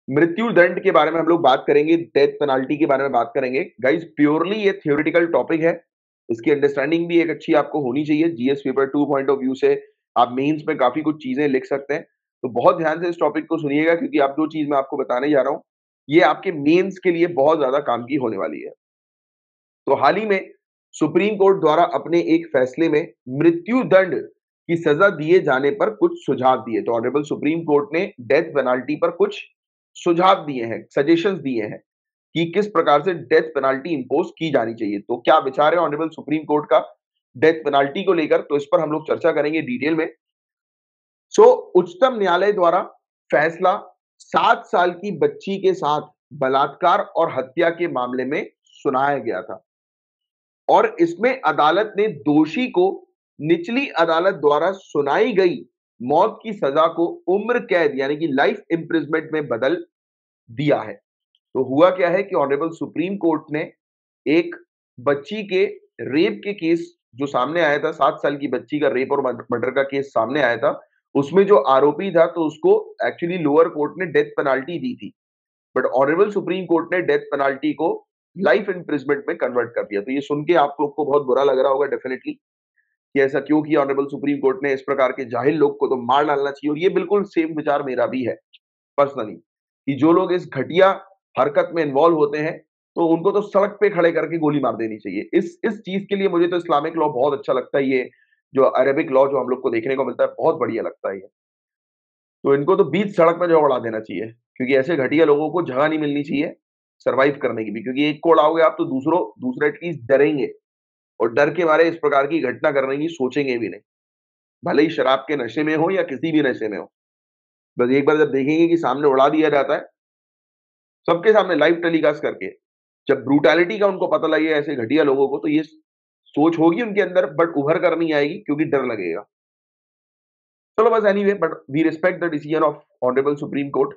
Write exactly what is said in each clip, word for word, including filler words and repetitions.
मृत्यु दंड के बारे में हम लोग बात करेंगे, डेथ पेनाल्टी के बारे में बात करेंगे। गाइस प्योरली ये थ्योरेटिकल टॉपिक है, इसकी अंडरस्टैंडिंग भी एक अच्छी आपको होनी चाहिए। GS paper two point of view से आप मेंस में काफी कुछ चीजें लिख सकते हैं, तो बहुत ध्यान से इस टॉपिक को सुनिएगा, क्योंकि आप जो चीज मैं आपको बताने जा रहा हूँ ये आपके मेंस के लिए बहुत ज्यादा काम की होने वाली है। तो हाल ही में सुप्रीम कोर्ट द्वारा अपने एक फैसले में मृत्यु दंड की सजा दिए जाने पर कुछ सुझाव दिए। तो ऑनरेबल सुप्रीम कोर्ट ने डेथ पेनाल्टी पर कुछ सुझाव दिए हैं, सजेशंस दिए हैं कि किस प्रकार से डेथ पेनाल्टी इंपोज की जानी चाहिए। तो क्या विचार है ऑनरेबल सुप्रीम कोर्ट का डेथ पेनाल्टी को लेकर, तो इस पर हम लोग चर्चा करेंगे डिटेल में। सो उच्चतम न्यायालय द्वारा फैसला सात साल की बच्ची के साथ बलात्कार और हत्या के मामले में सुनाया गया था, और इसमें अदालत ने दोषी को निचली अदालत द्वारा सुनाई गई मौत की सजा को उम्र कैद यानी कि लाइफ इंप्रिजमेंट में बदल दिया है। तो हुआ क्या है कि ऑनरेबल सुप्रीम कोर्ट ने एक बच्ची के रेप के केस जो सामने आया था, सात साल की बच्ची का रेप और मर्डर का केस सामने आया था, उसमें जो आरोपी था तो उसको एक्चुअली लोअर कोर्ट ने डेथ पेनाल्टी दी थी, बट ऑनरेबल सुप्रीम कोर्ट ने डेथ पेनाल्टी को लाइफ इंप्रिजमेंट में कन्वर्ट कर दिया। तो ये सुन के आप लोग को बहुत बुरा लग रहा होगा डेफिनेटली कि ऐसा क्यों किया ऑनरेबल सुप्रीम कोर्ट ने, इस प्रकार के जाहिल लोग को तो मार डालना चाहिए। और ये बिल्कुल सेम विचार मेरा भी है पर्सनली, कि जो लोग इस घटिया हरकत में इन्वॉल्व होते हैं तो उनको तो सड़क पे खड़े करके गोली मार देनी चाहिए। इस इस चीज के लिए मुझे तो इस्लामिक लॉ बहुत अच्छा लगता है, ये जो अरेबिक लॉ जो हम लोग को देखने को मिलता है बहुत बढ़िया लगता है ये। तो इनको तो बीच सड़क में जो उड़ा देना चाहिए, क्योंकि ऐसे घटिया लोगों को जगह नहीं मिलनी चाहिए सरवाइव करने की भी, क्योंकि एक को उड़ाओगे आप तो दूसरों दूसरे एटलीस्ट डरेंगे, और डर के मारे इस प्रकार की घटना करने की सोचेंगे भी नहीं, भले ही शराब के नशे में हो या किसी भी नशे में हो। बस एक बार जब देखेंगे कि सामने उड़ा दिया जाता है सबके सामने लाइव टेलीकास्ट करके, जब ब्रूटैलिटी का उनको पता लगेगा ऐसे घटिया लोगों को, तो ये सोच होगी उनके अंदर, बट उभर कर नहीं आएगी क्योंकि डर लगेगा। चलो बस anyway, but we respect the decision of honourable supreme court.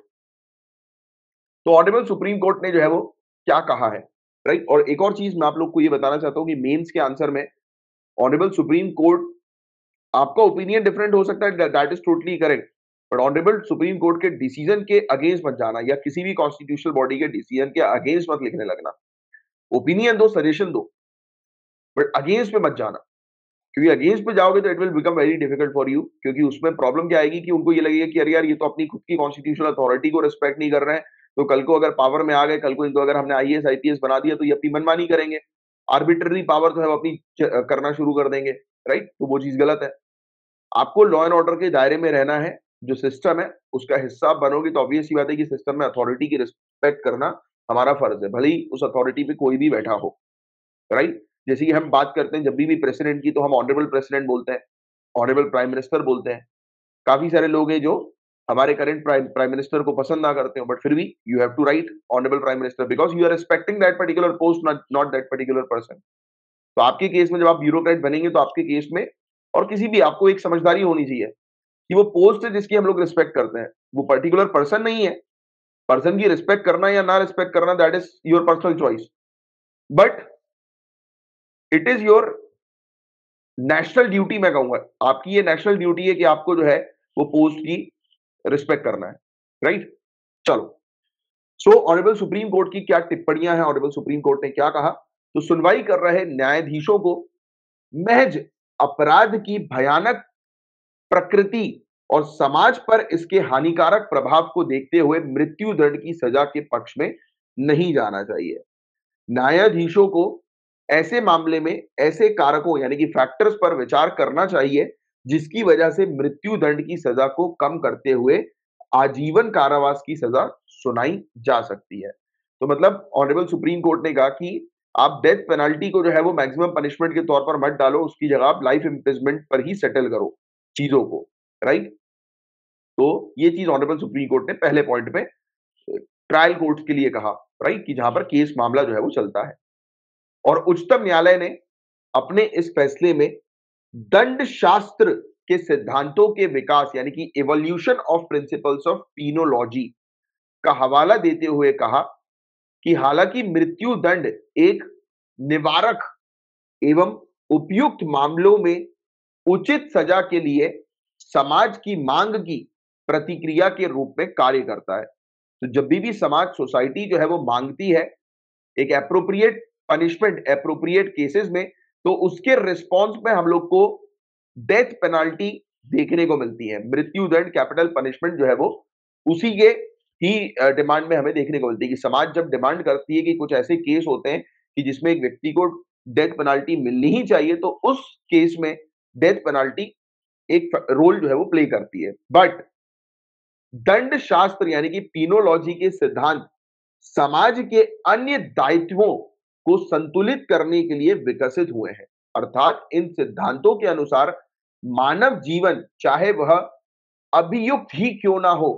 तो ऑनरेबल सुप्रीम कोर्ट ने जो है वो क्या कहा है, राइट। और एक और चीज मैं आप लोग को ये बताना चाहता हूं कि मेंस के आंसर में ऑनरेबल सुप्रीम कोर्ट, आपका ओपिनियन डिफरेंट हो सकता है, that is totally correct, but honourable supreme court के डिसीजन के अगेंस्ट मत जाना, या किसी भी कॉन्स्टिट्यूशनल बॉडी के डिसीजन के अगेंस्ट मत लिखने लगना। ओपिनियन दो, सजेशन दो, बट अगेंस्ट पे मत जाना, क्योंकि अगेंस्ट पे जाओगे तो it will become very difficult for you. क्योंकि उसमें प्रॉब्लम क्या आएगी कि उनको ये लगेगा कि अरे यार ये तो अपनी खुद की कॉन्स्टिट्यूशनल अथॉरिटी को रिस्पेक्ट नहीं कर रहे हैं, तो कल को अगर पावर में आ गए, कल को इनको अगर हमने आईएएस आईपीएस बना दिया तो ये अपनी मनमानी करेंगे, आर्बिट्ररी पावर तो है वो अपनी च- करना शुरू कर देंगे, राइट। तो वो चीज गलत है। आपको लॉ एंड ऑर्डर के दायरे में रहना है, जो सिस्टम है उसका हिस्सा बनोगे तो ऑब्वियस सी बात है कि सिस्टम में अथॉरिटी की रिस्पेक्ट करना हमारा फर्ज है, भले ही उस अथॉरिटी पे कोई भी बैठा हो, राइट। जैसे कि हम बात करते हैं जब भी भी प्रेसिडेंट की, तो हम ऑनरेबल प्रेसिडेंट बोलते हैं, ऑनरेबल प्राइम मिनिस्टर बोलते हैं। काफी सारे लोग हैं जो हमारे करंट प्राइम प्राइम मिनिस्टर को पसंद ना करते हो, बट फिर भी you have to write honourable prime minister because you are respecting that particular post, not not that particular person. तो आपके केस में जब आप ब्यूरोक्रेट बनेंगे तो आपके केस में और किसी भी, आपको एक समझदारी होनी चाहिए कि वो पोस्ट है जिसकी हम लोग रिस्पेक्ट करते हैं, वो पर्टिकुलर पर्सन नहीं है। पर्सन की रिस्पेक्ट करना या ना रिस्पेक्ट करना that is your personal choice, but it is your national duty, मैं कहूंगा आपकी ये नेशनल ड्यूटी है कि आपको जो है वो पोस्ट की रिस्पेक्ट करना है, राइट। चलो, सो ऑनरेबल सुप्रीम कोर्ट की क्या टिप्पणियां हैं, ऑनरेबल सुप्रीम कोर्ट ने क्या कहा। तो सुनवाई कर रहे न्यायाधीशों को महज अपराध की भयानक प्रकृति और समाज पर इसके हानिकारक प्रभाव को देखते हुए मृत्यु दंड की सजा के पक्ष में नहीं जाना चाहिए। न्यायाधीशों को ऐसे मामले में ऐसे कारकों यानी कि फैक्टर्स पर विचार करना चाहिए जिसकी वजह से मृत्यु दंड की सजा को कम करते हुए आजीवन कारावास की सजा सुनाई जा सकती है। तो मतलब ऑनरेबल सुप्रीम कोर्ट ने कहा कि आप डेथ पेनल्टी को जो है वो मैक्सिमम पनिशमेंट के तौर पर मत डालो, उसकी जगह आप लाइफ इम्प्रिजमेंट पर ही सेटल करो चीजों को, राइट। तो ये चीज ऑनरेबल सुप्रीम कोर्ट ने पहले पॉइंट पे ट्रायल कोर्ट के लिए कहा, राइट, कि जहां पर केस मामला जो है वो चलता है। और उच्चतम न्यायालय ने अपने इस फैसले में दंड शास्त्र के सिद्धांतों के विकास यानी कि evolution of principles of penology का हवाला देते हुए कहा कि हालांकि मृत्यु दंड एक निवारक एवं उपयुक्त मामलों में उचित सजा के लिए समाज की मांग की प्रतिक्रिया के रूप में कार्य करता है, तो जब भी भी समाज, सोसाइटी जो है वो मांगती है एक एप्रोप्रिएट पनिशमेंट एप्रोप्रिएट केसेस में, तो उसके रिस्पॉन्स में हम लोग को डेथ पेनाल्टी देखने को मिलती है। मृत्यु दंड, कैपिटल पनिशमेंट जो है वो उसी के ही डिमांड में हमें देखने को मिलती है कि समाज जब डिमांड करती है कि कुछ ऐसे केस होते हैं कि जिसमें एक व्यक्ति को डेथ पेनाल्टी मिलनी ही चाहिए, तो उस केस में डेथ पेनाल्टी एक रोल जो है वो प्ले करती है। बट दंड शास्त्र यानी कि पीनोलॉजी के सिद्धांत समाज के अन्य दायित्वों को संतुलित करने के लिए विकसित हुए हैं। अर्थात इन सिद्धांतों के अनुसार मानव जीवन, चाहे वह अभियुक्त ही क्यों ना हो,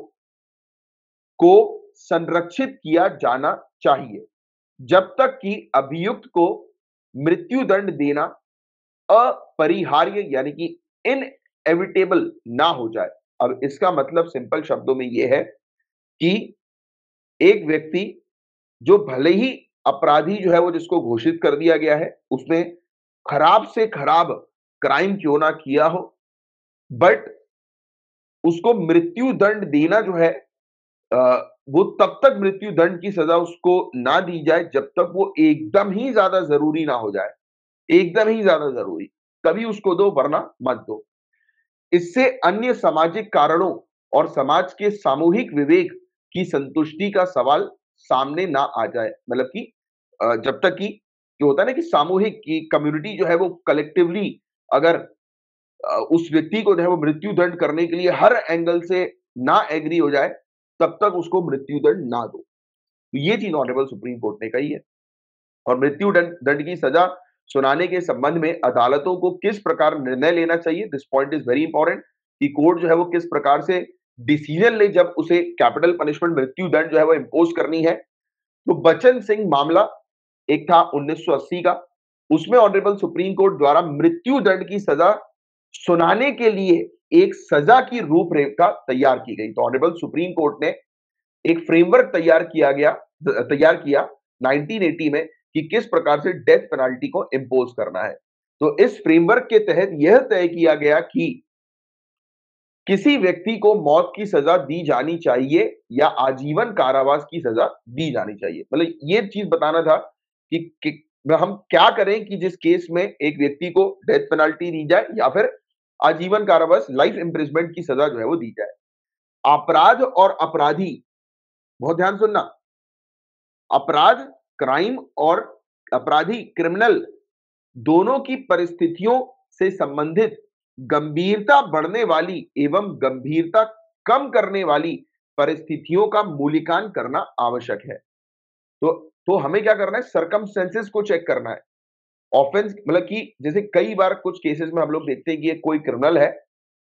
को संरक्षित किया जाना चाहिए, जब तक कि अभियुक्त को मृत्यु दंड देना अपरिहार्य यानी कि इनएविटेबल ना हो जाए। अब इसका मतलब सिंपल शब्दों में यह है कि एक व्यक्ति जो भले ही अपराधी जो है वो जिसको घोषित कर दिया गया है, उसने खराब से खराब क्राइम क्यों ना किया हो, बट उसको मृत्यु दंड देना जो है अ, वो तब तक मृत्यु दंड की सजा उसको ना दी जाए जब तक वो एकदम ही ज्यादा जरूरी ना हो जाए। एकदम ही ज्यादा जरूरी तभी उसको दो, वरना मत दो। इससे अन्य सामाजिक कारणों और समाज के सामूहिक विवेक की संतुष्टि का सवाल सामने ना आ जाए। मतलब कि अ, जब तक कि जो होता है ना कि सामूहिक की कम्युनिटी जो है वो कलेक्टिवली अगर अ, उस व्यक्ति को जो है वो मृत्यु दंड करने के लिए हर एंगल से ना एग्री हो जाए, तब तक उसको मृत्यु दंड ना दो। तो ये चीज ऑनरेबल सुप्रीम कोर्ट ने कही है। और मृत्यु दंड दंड की सजा सुनाने के संबंध में अदालतों को किस प्रकार निर्णय लेना चाहिए, this point is very important कि कोर्ट जो है वो किस प्रकार से डिसीजन ले जब उसे कैपिटल पनिशमेंट मृत्यु दंड जो है वो इंपोज करनी है। तो बचन सिंह मामला एक था उन्नीस सौ अस्सी का, उसमें ऑनरेबल सुप्रीम कोर्ट द्वारा मृत्यु दंड की सजा सुनाने के लिए एक सजा की रूपरेखा तैयार की गई। तो ऑनरेबल सुप्रीम कोर्ट ने एक फ्रेमवर्क तैयार किया गया तैयार किया नाइनटीन एटी में कि किस प्रकार से डेथ पेनाल्टी को इंपोज करना है। तो इस फ्रेमवर्क के तहत यह तय किया गया कि किसी व्यक्ति को मौत की सजा दी जानी चाहिए या आजीवन कारावास की सजा दी जानी चाहिए। मतलब ये चीज बताना था कि, कि हम क्या करें कि जिस केस में एक व्यक्ति को डेथ पेनाल्टी दी जाए या फिर आजीवन कारावास, लाइफ इंप्रिजमेंट की सजा जो है वो दी जाए। अपराध और अपराधी, बहुत ध्यान सुनना, अपराध क्राइम और अपराधी क्रिमिनल दोनों की परिस्थितियों से संबंधित गंभीरता बढ़ने वाली एवं गंभीरता कम करने वाली परिस्थितियों का मूल्यांकन करना आवश्यक है। तो तो हमें क्या करना है, सरकमस्टेंसेस को चेक करना है। ऑफेंस मतलब कि जैसे कई बार कुछ केसेस में हम लोग देखते हैं कि कोई क्रिमिनल है,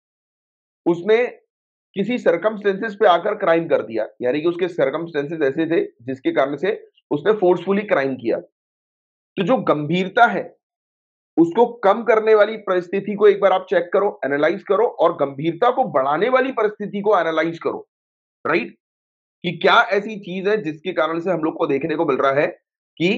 उसने किसी सरकमस्टेंसेस पे आकर क्राइम कर दिया, यानी कि उसके सरकमस्टेंसेस ऐसे थे जिसके कारण से उसने फोर्सफुली क्राइम किया। तो जो गंभीरता है उसको कम करने वाली परिस्थिति को एक बार आप चेक करो, एनालाइज करो, और गंभीरता को बढ़ाने वाली परिस्थिति को एनालाइज करो, राइट? कि क्या ऐसी चीज है जिसके कारण से हम लोग को देखने को मिल रहा है कि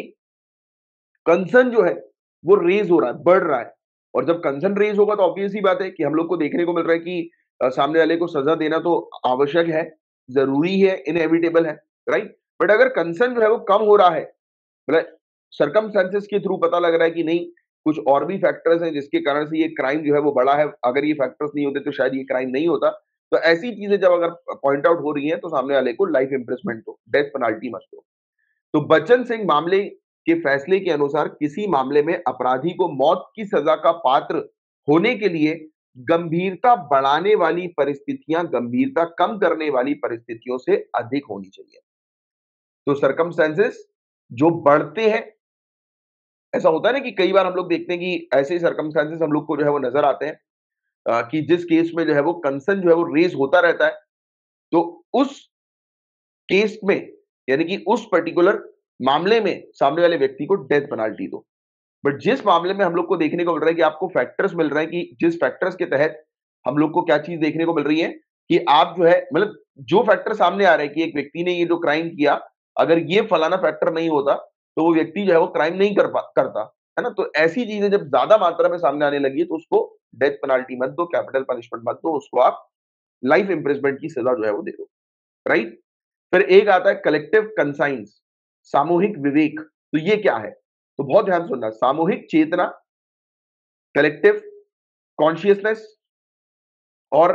कंसर्न जो है वो रेज हो रहा है, बढ़ रहा है। और जब कंसर्न रेज होगा तो ऑब्वियस ही बात है कि हम लोग को देखने को मिल रहा है कि अ, सामने वाले को सजा देना तो आवश्यक है, जरूरी है, इनएविटेबल है, राइट? बट अगर कंसर्न जो है वो कम हो रहा है, मतलब सरकमस्टेंसेस के थ्रू पता लग रहा है कि नहीं, कुछ और भी फैक्टर्स हैं जिसके कारण से ये क्राइम जो है वो बढ़ा है, अगर ये फैक्टर्स नहीं होते तो शायद ये क्राइम नहीं होता। तो ऐसी चीजें जब अगर पॉइंट आउट हो रही हैं तो सामने वाले को लाइफ इंप्रिजमेंट दो, डेथ पेनाल्टी मत दो। तो बच्चन सिंह मामले के फैसले के अनुसार किसी मामले में अपराधी को मौत की सजा का पात्र होने के लिए गंभीरता बढ़ाने वाली परिस्थितियां गंभीरता कम करने वाली परिस्थितियों से अधिक होनी चाहिए। तो सरकमस्टेंसेस जो बढ़ते हैं, ऐसा होता है ना कि कई बार हम लोग देखते हैं कि ऐसे सरकमस्टेंसेस हम लोग को जो है वो नजर आते हैं अ, कि जिस केस में जो है वो कंसर्न जो है वो रेज होता रहता है, तो उस केस में यानी कि उस पर्टिकुलर मामले में सामने वाले व्यक्ति को डेथ पेनाल्टी दो। बट जिस मामले में हम लोग को देखने को मिल रहा है कि आपको फैक्टर्स मिल रहे हैं कि जिस फैक्टर्स के तहत हम लोग को क्या चीज देखने को मिल रही है कि आप जो है मतलब जो फैक्टर सामने आ रहा है कि एक व्यक्ति ने ये जो क्राइम किया, अगर ये फलाना फैक्टर नहीं होता तो वो व्यक्ति जो है वो क्राइम नहीं कर पा करता, है ना? तो ऐसी चीजें जब ज्यादा मात्रा में सामने आने लगी है तो उसको डेथ पेनाल्टी मत दो, कैपिटल पनिशमेंट मत दो, उसको आप लाइफ इंप्रिजमेंट की सजा जो है वो दे दो, राइट? फिर एक आता है कलेक्टिव कंसाइंस, सामूहिक विवेक। तो ये क्या है? तो बहुत ध्यान से सुनना, सामूहिक चेतना, कलेक्टिव कॉन्शियसनेस और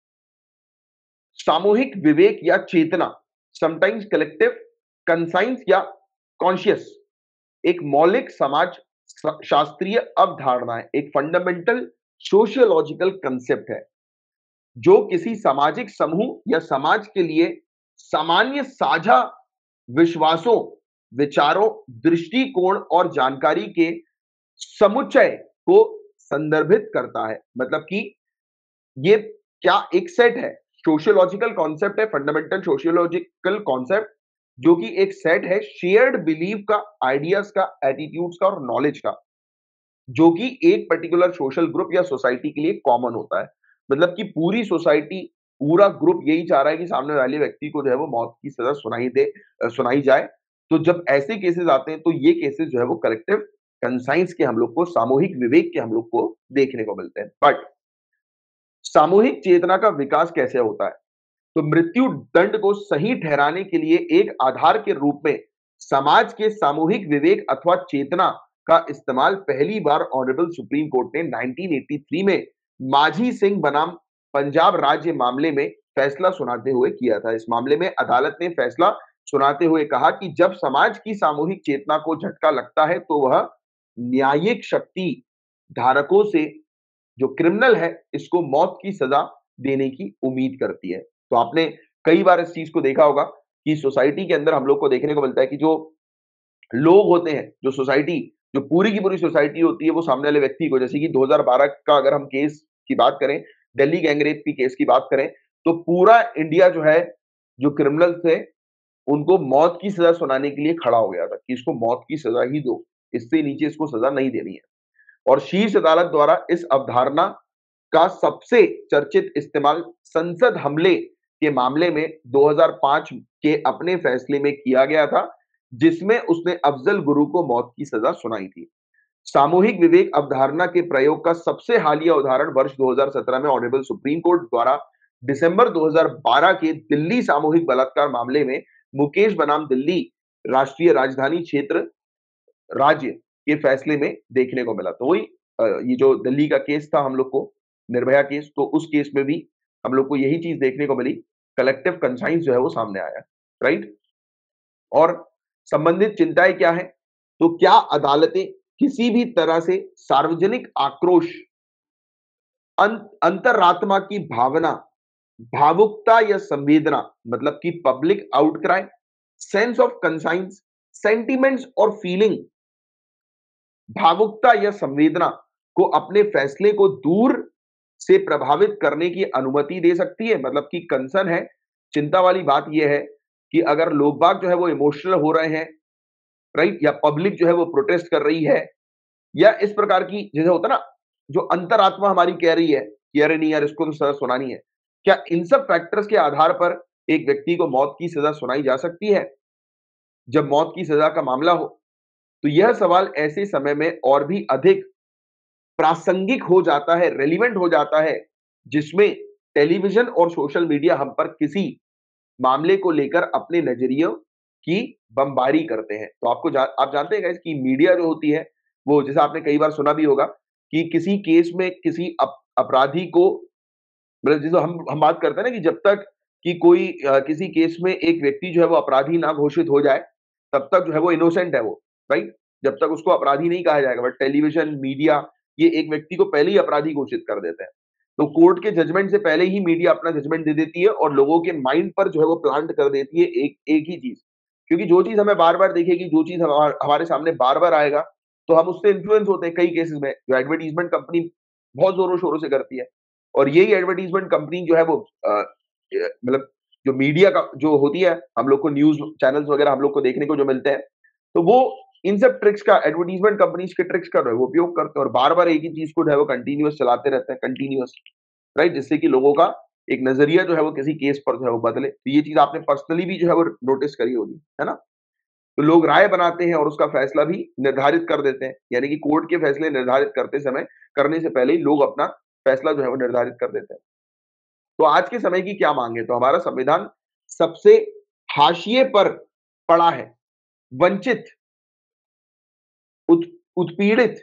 सामूहिक विवेक या चेतना, समटाइम्स कलेक्टिव कंसाइंस या कॉन्शियस, एक मौलिक समाज शास्त्रीय अवधारणा है, एक फंडामेंटल सोशियोलॉजिकल कंसेप्ट है जो किसी सामाजिक समूह या समाज के लिए सामान्य साझा विश्वासों, विचारों, दृष्टिकोण और जानकारी के समुच्चय को संदर्भित करता है। मतलब कि ये क्या एक सेट है, सोशियोलॉजिकल कॉन्सेप्ट है, फंडामेंटल सोशियोलॉजिकल कॉन्सेप्ट जो कि एक सेट है शेयर्ड बिलीफ का, आइडियाज का, एटीट्यूड्स का और नॉलेज का, जो कि एक पर्टिकुलर सोशल ग्रुप या सोसाइटी के लिए कॉमन होता है। मतलब कि पूरी सोसाइटी, पूरा ग्रुप यही चाह रहा है कि सामने वाले व्यक्ति को जो है वो मौत की सजा सुनाई दे अ, सुनाई जाए। तो जब ऐसे केसेस आते हैं तो ये केसेस जो है वो कलेक्टिव कंसाइंस के हम लोग को, सामूहिक विवेक के हम लोग को देखने को मिलते हैं। बट सामूहिक चेतना का विकास कैसे होता है? तो मृत्यु दंड को सही ठहराने के लिए एक आधार के रूप में समाज के सामूहिक विवेक अथवा चेतना का इस्तेमाल पहली बार ऑनरेबल सुप्रीम कोर्ट ने नाइनटीन एटी थ्री में माझी सिंह बनाम पंजाब राज्य मामले में फैसला सुनाते हुए किया था। इस मामले में अदालत ने फैसला सुनाते हुए कहा कि जब समाज की सामूहिक चेतना को झटका लगता है तो वह न्यायिक शक्ति धारकों से, जो क्रिमिनल है, इसको मौत की सजा देने की उम्मीद करती है। तो आपने कई बार इस चीज को देखा होगा कि सोसाइटी के अंदर हम लोग को देखने को मिलता है कि जो लोग होते हैं, जो सोसाइटी, जो पूरी की पूरी सोसाइटी होती है, वो सामने वाले व्यक्ति को, जैसे कि दो हज़ार बारह का अगर हम केस की बात करें, दिल्ली गैंगरेप की केस की बात करें, तो पूरा इंडिया जो है, जो क्रिमिनल थे, उनको मौत की सजा सुनाने के लिए खड़ा हो गया था कि इसको मौत की सजा ही दो, इससे नीचे इसको सजा नहीं देनी है। और शीर्ष अदालत द्वारा इस अवधारणा का सबसे चर्चित इस्तेमाल संसद हमले के मामले में दो हज़ार पाँच के अपने फैसले में किया गया था, जिसमें उसने अफजल गुरु को मौत की सजा सुनाई थी। सामूहिक विवेक अवधारणा के प्रयोग का सबसे हालिया उदाहरण वर्ष दो हज़ार सत्रह में ऑनरेबल सुप्रीम कोर्ट द्वारा दिसंबर दो हज़ार बारह के दिल्ली सामूहिक बलात्कार मामले में मुकेश बनाम दिल्ली राष्ट्रीय राजधानी क्षेत्र राज्य के फैसले में देखने को मिला। तो वही अ, ये जो दिल्ली का केस था हम लोग को, निर्भया केस, तो उस केस में भी हम लोग को यही चीज देखने को मिली, कलेक्टिव कंसाइंस जो है वो सामने आया, राइट। और संबंधित चिंताएं क्या है? तो क्या अदालतें किसी भी तरह से सार्वजनिक आक्रोश, अं, अंतरात्मा की भावना, भावुकता या संवेदना, मतलब कि public outcry, sense of conscience, sentiments और फीलिंग, भावुकता या संवेदना को अपने फैसले को दूर से प्रभावित करने की अनुमति दे सकती है। मतलब कि कंसर्न है, चिंता वाली बात यह है कि अगर लोग बाग जो है वो इमोशनल हो रहे हैं, राइट, या पब्लिक जो है वो प्रोटेस्ट कर रही है, या इस प्रकार की जैसे होता है ना, जो अंतरात्मा हमारी कह रही है कि अरे नहीं यार, इसको तो सजा सुनानी है, क्या इन सब फैक्टर्स के आधार पर एक व्यक्ति को मौत की सजा सुनाई जा सकती है जब मौत की सजा का मामला हो? तो यह सवाल ऐसे समय में और भी अधिक प्रासंगिक हो जाता है, रेलिवेंट हो जाता है, जिसमें टेलीविजन और सोशल मीडिया हम पर किसी मामले को लेकर अपने नजरियों की बमबारी करते हैं। तो आपको जा, आप जानते हैं गाइस कि मीडिया जो होती है, वो जैसे आपने कई बार सुना भी होगा कि किसी केस में किसी अप, अपराधी को, मतलब जैसे हम हम बात करते हैं ना कि जब तक कि कोई अ, किसी केस में एक व्यक्ति जो है वो अपराधी ना घोषित हो जाए, तब तक जो है वो इनोसेंट है वो, राइट? जब तक उसको अपराधी नहीं कहा जाएगा। बट टेलीविजन, मीडिया, ये एक व्यक्ति को पहले ही अपराधी घोषित कर देते हैं। तो कोर्ट के जजमेंट से पहले ही मीडिया अपना जजमेंट दे देती है और लोगों के माइंड पर जो है वो प्लांट कर देती है एक एक ही चीज। क्योंकि जो चीज हमें बार-बार दिखेगी, जो चीज हमार हमारे सामने बार-बार आएगा, तो हम उससे इन्फ्लुएंस होते हैं। कई केसेस में जो एडवर्टाइजमेंट कंपनी बहुत ज़ोरों-शोरों से करती है, और यही एडवर्टाइजमेंट कंपनी जो है वो अ, य मतलब जो मीडिया का जो होती है, हम लोग को न्यूज़ चैनल्स वगैरह हम लोग को देखने को जो मिलते हैं, तो वो इन सब ट्रिक्स का, एडवर्टाइजमेंट कंपनीज़ के ट्रिक्स का जो है वो उपयोग करते हैं और बार-बार एक ही चीज़ को जो है वो कंटीन्यूअस चलाते रहते हैं, कंटीन्यूअस, राइट? जिससे कि लोगों का एक नज़रिया जो है वो किसी केस पर जो है वो बदले। तो ये चीज़ आपने पर्सनली भी जो है वो नोटिस करी होगी, है ना? तो लोग राय बनाते हैं और उसका फैसला भी निर्धारित कर देते हैं। यानी कि कोर्ट के फैसले निर्धारित करते समय, करने से पहले ही लोग अपना फैसला जो है वो निर्धारित कर देते हैं। तो आज के समय की क्या मांग है? तो हमारा संविधान सबसे हाशिए पर पड़ा है, वंचित, उत, उत्पीड़ित,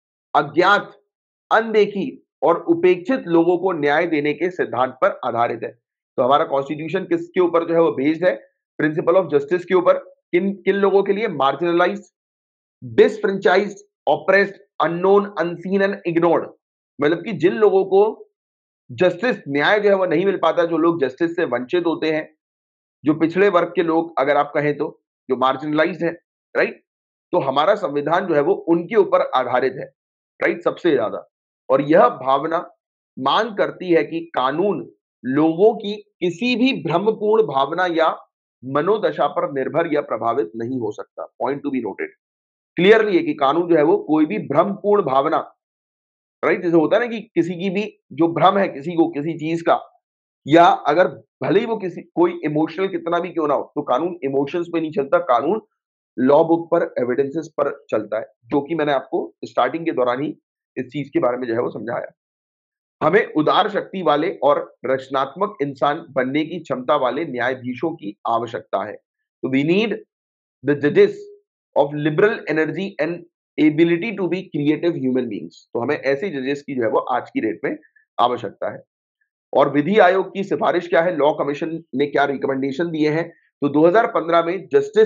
अज्ञात, अनदेखी और उपेक्षित लोगों को न्याय देने के सिद्धांत पर आधारित है। तो हमारा कॉन्स्टिट्यूशन किसके ऊपर जो है वो बेस्ड है? प्रिंसिपल ऑफ जस्टिस के ऊपर। किन किन लोगों के लिए? Marginalised, disfranchised, oppressed, unknown, unseen and ignored. मतलब कि जिन लोगों को जस्टिस, न्याय जो है वो नहीं मिल पाता, जो लोग जस्टिस से वंचित होते हैं, जो पिछड़े वर्ग के लोग अगर आप कहें तो, जो मार्जिनलाइज्ड है, राइट? तो हमारा संविधान जो है वो उनके ऊपर आधारित है, राइट, सबसे ज्यादा। और यह भावना मांग करती है कि कानून लोगों की किसी भी भ्रमपूर्ण भावना या मनोदशा पर निर्भर या प्रभावित नहीं हो सकता। Point to be noted clearly है कि कानून जो है वो कोई भी भ्रमपूर्ण भावना, राइट, जैसे होता है ना कि किसी की भी जो भ्रम है किसी को किसी चीज का, या अगर भले ही वो किसी कोई इमोशनल कितना भी क्यों ना हो, तो कानून इमोशंस पे नहीं चलता, कानून लॉ बुक पर, एविडेंसेस पर चलता है, जो कि मैंने आपको स्टार्टिंग के दौरान ही इस चीज के बारे में जो है वो समझाया। हमें उदार शक्ति वाले और रचनात्मक इंसान बनने की क्षमता वाले न्यायाधीशों की आवश्यकता है। तो वी नीड द जजेस of liberal energy and ability to be creative human beings. तो हमें ऐसे जजेस की जो है वो आज की डेट में आवश्यकता है। और विधि आयोग की सिफारिश क्या है? लॉ कमीशन ने क्या रिकमेंडेशन दिए हैं? तो दो हज़ार पंद्रह में जस्टिस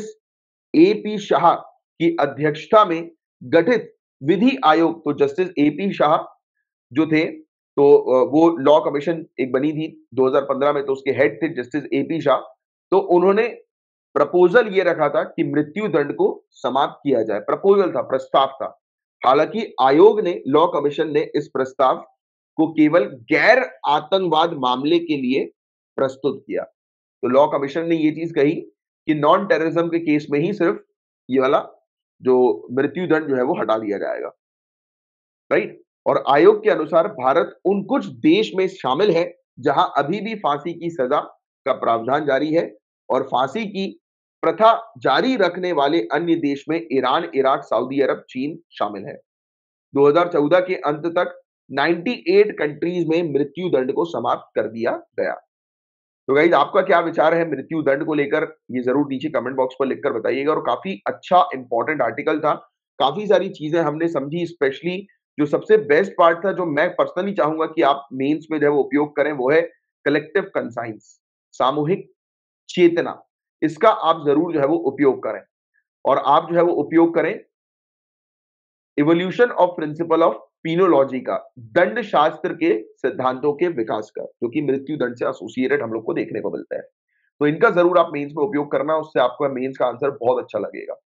ए पी शाह की अध्यक्षता में गठित विधि आयोग, तो जस्टिस ए पी शाह जो थे, तो वो लॉ कमीशन एक बनी थी दो हज़ार पंद्रह में, तो उसके हेड थे जस्टिस ए पी शाह। तो उन्होंने प्रपोजल ये रखा था कि मृत्यु दंड को समाप्त किया जाए। प्रपोजल था, प्रस्ताव था। हालांकि आयोग ने, लॉ कमीशन ने इस प्रस्ताव को केवल गैर आतंकवाद मामले के लिए प्रस्तुत किया। तो लॉ कमीशन ने ये चीज कही कि नॉन टेररिज्म के केस में ही सिर्फ ये वाला जो मृत्यु दंड जो है वो हटा दिया जाएगा, राइट। और आयोग के अनुसार भारत उन कुछ देश में शामिल है जहां अभी भी फांसी की सजा का प्रावधान जारी है, और फांसी की प्रथा जारी रखने वाले अन्य देश में ईरान, इराक, सऊदी अरब, चीन शामिल है। दो हज़ार चौदह के अंत तक अट्ठानवे कंट्रीज में मृत्यु दंड को समाप्त कर दिया गया। तो गाइज आपका क्या विचार है मृत्यु दंड को लेकर? ये जरूर नीचे कमेंट बॉक्स पर लिखकर बताइएगा। और काफी अच्छा इंपॉर्टेंट आर्टिकल था, काफी सारी चीजें हमने समझी। स्पेशली जो सबसे बेस्ट पार्ट था, जो मैं पर्सनली चाहूंगा कि आप मेंस में जो है वो उपयोग करें, वो है कलेक्टिव कंसाइंस, सामूहिक चेतना। इसका आप जरूर जो है वो उपयोग करें, और आप जो है वो उपयोग करें evolution of principle of penology का, दंड शास्त्र के सिद्धांतों के विकास का, जो कि मृत्यु दंड से एसोसिएटेड हम लोग को देखने को मिलता है। तो इनका जरूर आप मेंस में उपयोग करना, उससे आपका मेंस का आंसर बहुत अच्छा लगेगा।